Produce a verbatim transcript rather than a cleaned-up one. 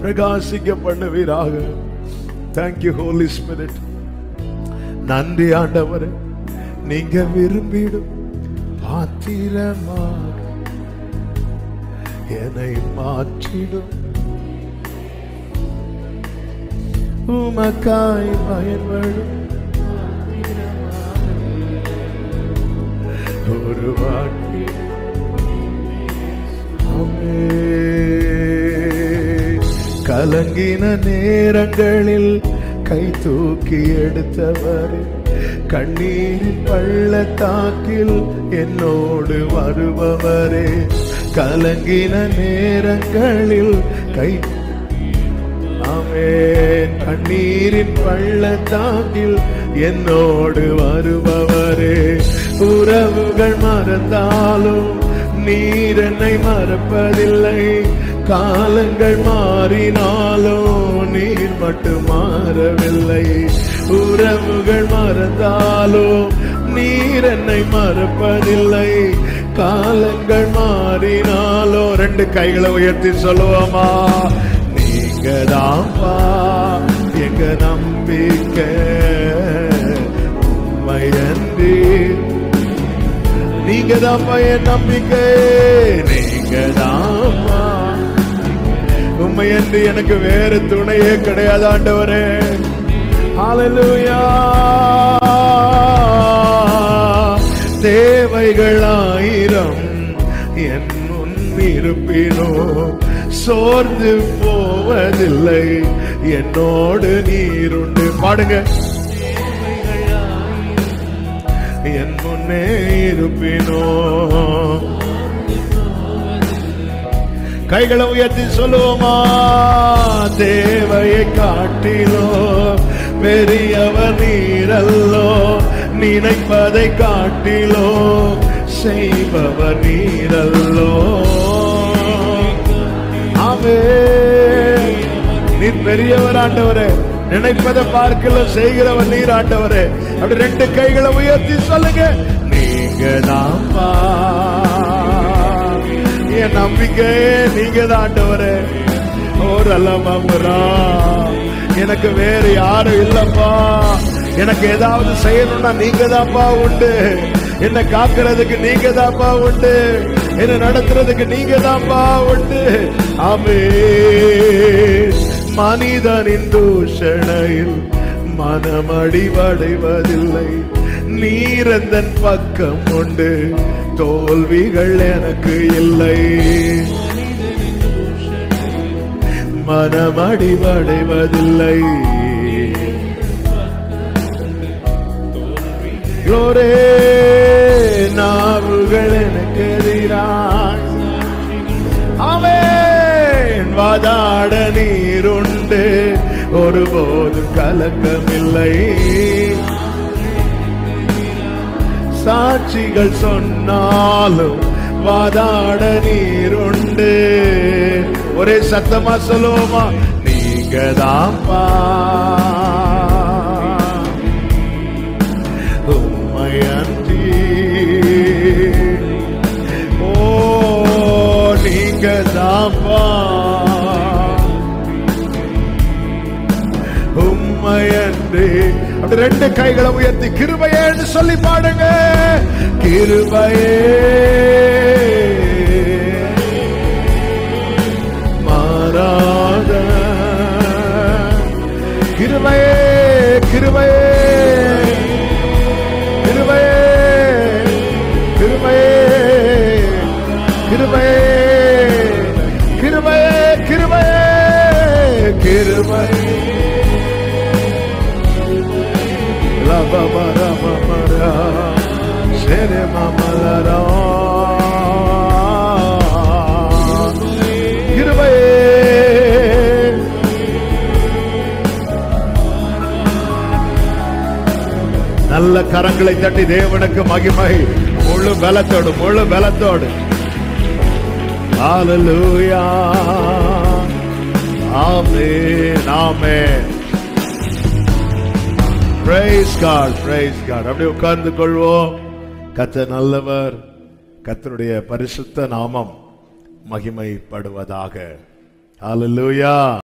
பிரகாசிக்க பண்ணுவீராக. Thank you Holi spirit. நன்றி ஆண்டவரே, நீங்க விரும்பிடும் பாத்திரமாக என்னை மாற்றிடும். உமக்காய் பயன்படும் ஒரு வாட்டி கலங்கின நேரங்களில் கை தூக்கி எடுத்தவர், கண்ணீரின் பள்ளத்தாக்கில் என்னோடு வருபவரே. கலங்கின நேரங்களில் கை ஆமென் கண்ணீரின் பள்ளத்தாக்கில் என்னோடு வருபவரே. உறவுகள் மறந்தாலும் நீர் என்னை மறப்பதில்லை. காலங்கள் மாறினாலும் நீர் மட்டும் மாறவில்லை. உறவுகள் மறந்தாலும் நீர் என்னை மறப்பதில்லை. காலங்கள் மாறினாலும் ரெண்டு கைகளை உயர்த்தி சொல்லுவோமா, நீங்க தான்ப்பா எங்க நம்பிக்கை, உண்மையன்றி நீங்க தான்ப்பா என் நம்பிக்கை, நீங்க தான்ப்பா உண்மையன்றி எனக்கு வேறு துணையே கிடையாது ஆண்டவரே. ஹல்லேலூயா. தேவைகள் ஆயிரம் என் முன் இருப்பினோ சோர்ந்து போவதில்லை, என்னோடு நீருண்டு. பாடுங்க. என் முன்னே இருப்பினோ. கைகளை உயர்த்தி சொல்லுவோமா, தேவையை காட்டிலோ பெரியவர் நீரல்லோ, நினைப்பதை காட்டிலோ செய்பவர் நீரல்லோ. ஆமென். நீர் பெரியவர் ஆண்டவரே, நினைப்பதை பார்க்கல செய்கிறவர் நீர் ஆண்டவரே. அப்படி ரெண்டு கைகளை உயர்த்தி சொல்லுங்க, நீங்க தான்ப்பா என் நம்பிக்கை, நீங்க தான் ஆண்டவரே. ஓரலமரா எனக்கு வேறு யாரும் இல்லப்பா. எனக்கு ஏதாவது செய்யணும்னா நீங்க தான்ப்பா உண்டு. என்ன காக்கிறதுக்கு நீங்க தான்ப்பா உண்டு. என்ன நடத்துறதுக்கு நீங்க தான்ப்பா உண்டு. ஆமென். மனிதனின் தூஷணையில் மனமடிவடைவதில்லை, நீரந்தன் பக்கம் உண்டு, தோல்விகள் எனக்கு இல்லை. மனமடிவடைவதில்லை, யோரே நாவுகள் எனக்கு எதிராய். ஆமென். வாதாட நீருண்டு, ஒருபோதும் கலக்கமில்லை. சாட்சிகள் சொன்னாலும் வாதாட நீருண்டு. ஒரே சத்தமா சொல்லுவோமா, நீங்க தான்ப்பா உண்மையன்றி. ஓ நீங்க தான்ப்பா உண்மையன்றி. அப்படி ரெண்டு கைகளை உயர்த்தி கிருபையேன்னு சொல்லி பாடுங்க. கிருபையே மாறாத கிருபையே, கிருபையே, கிருபையே, கிருபையே, கிருபையே, கிருபையே, கிருபையே, கிருபையே. Mara mara shere mamara கிருபையே. நல்ல கரங்களை தட்டி தேவனுக்கு மகிமை. முழு பலத்தோடு முழு பலத்தோடு. ஹல்லேலூயா. ஆமென் ஆமென். Praise God, praise God. அப்படியே உட்கார்ந்து கொள்வோம். கர்த்தர் நல்லவர். கர்த்தருடைய பரிசுத்த நாமம் மகிமைப்படுவதாக. ஹல்லேலூயா.